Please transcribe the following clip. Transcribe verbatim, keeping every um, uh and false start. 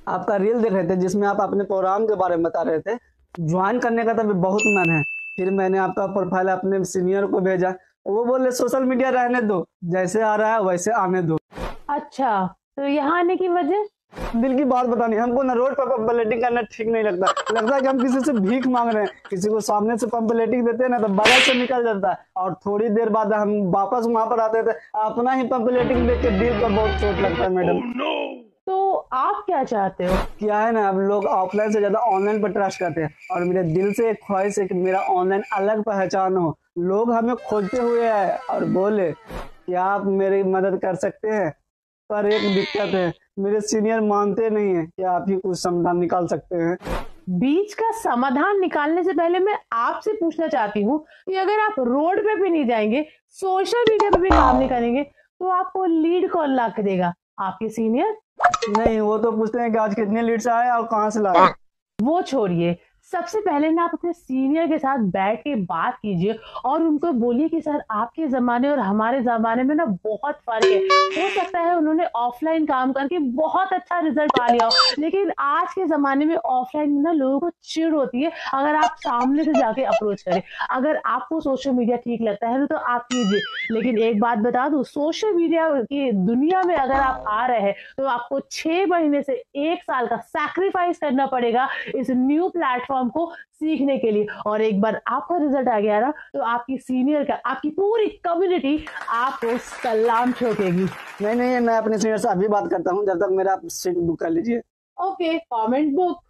आपका रील देख रहे थे जिसमें आप अपने प्रोग्राम के बारे में बता रहे थे। ज्वाइन करने का तो अभी बहुत मन है। फिर मैंने आपका प्रोफाइल अपने सीनियर को भेजा, वो बोले सोशल मीडिया रहने दो, जैसे आ रहा है वैसे आने दो। अच्छा, तो यहाँ आने की वजह? दिल की बात बतानी, हमको ना रोड पर पंपलेटिंग करना ठीक नहीं लगता। लगता है कि हम किसी से भीख मांग रहे हैं। किसी को सामने से पंपलेटिंग देते हैं ना तो बगल से निकल जाता है, और थोड़ी देर बाद हम वापस वहां पर आते थे, अपना ही पंपलेटिंग देख के दिल पर बहुत चोट लगता है मैडम। oh, no! तो आप क्या चाहते हो? क्या है ना, अब लोग ऑफलाइन से ज्यादा ऑनलाइन पर ट्रस्ट करते हैं, और मेरे दिल से एक ख्वाहिश है कि मेरा ऑनलाइन अलग पहचान हो। लोग हमें खोजते हुए आए और बोले क्या आप मेरी मदद कर सकते हैं, पर एक दिक्कत है, मेरे सीनियर मानते नहीं है। क्या आप ही कुछ समाधान निकाल सकते हैं? बीच का समाधान निकालने से पहले मैं आपसे पूछना चाहती हूँ कि अगर आप रोड पे भी नहीं जाएंगे, सोशल मीडिया पे भी काम नहीं करेंगे, तो आपको लीड कौन ला के देगा? आपके सीनियर? नहीं, वो तो पूछते हैं कि आज कितने लीड्स आए और कहाँ से लाए। वो छोड़िए, सबसे पहले ना आप अपने सीनियर के साथ बैठ के बात कीजिए और उनको बोलिए कि सर आपके ज़माने और हमारे ज़माने में ना बहुत फ़र्क है। हो सकता है उन्होंने ऑफलाइन काम करके बहुत अच्छा रिजल्ट पा लिया हो, लेकिन आज के ज़माने में ऑफलाइन में ना लोगों को चिढ़ होती है अगर आप सामने से जाके अप्रोच करें। अगर आपको सोशल मीडिया ठीक लगता है तो आप कीजिए, लेकिन एक बात बता दूं, सोशल मीडिया की दुनिया में अगर आप आ रहे हैं तो आपको छह महीने से एक साल का सैक्रिफाइस करना पड़ेगा इस न्यू प्लेटफॉर्म को सीखने के लिए। और एक बार आपका रिजल्ट आ गया ना तो आपकी सीनियर का, आपकी पूरी कम्युनिटी आपको सलाम ठोकेगी। नहीं नहीं, मैं अपने सीनियर से अभी बात करता हूँ, जब तक मेरा सीट बुक कर लीजिए। Okay, comment book.